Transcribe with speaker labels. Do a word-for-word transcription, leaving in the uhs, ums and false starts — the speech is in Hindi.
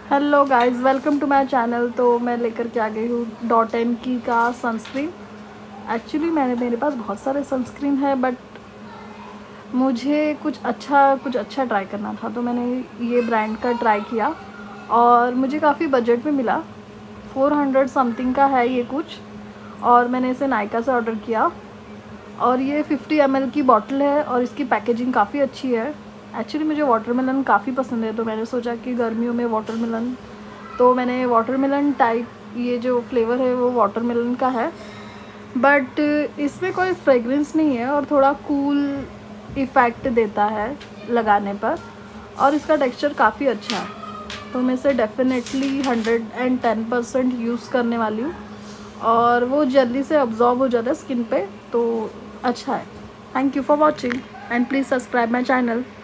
Speaker 1: Hello guys, welcome to my channel. तो मैं लेकर के आ गई हूँ डॉट एन की का सनस्क्रीन। एक्चुअली मैंने मेरे पास बहुत सारे सनस्क्रीन है, बट मुझे कुछ अच्छा कुछ अच्छा ट्राई करना था, तो मैंने ये ब्रांड का ट्राई किया और मुझे काफ़ी बजट में मिला। फोर हंड्रेड समथिंग का है ये कुछ, और मैंने इसे नायका से ऑर्डर किया। और ये फिफ्टी एम एल की बॉटल है और इसकी पैकेजिंग काफ़ी अच्छी है। एक्चुअली मुझे वाटरमेलन काफ़ी पसंद है, तो मैंने सोचा कि गर्मियों में वाटरमेलन, तो मैंने वाटरमेलन टाइप, ये जो फ्लेवर है वो वाटरमेलन का है, बट इसमें कोई फ्रेगरेंस नहीं है और थोड़ा कूल इफ़ेक्ट देता है लगाने पर, और इसका टेक्सचर काफ़ी अच्छा है। तो मैं इसे definitely hundred and ten percent use करने वाली हूँ, और वो जल्दी से अब्जॉर्ब हो जाता है स्किन पे, तो अच्छा है। Thank you for watching and please subscribe my channel.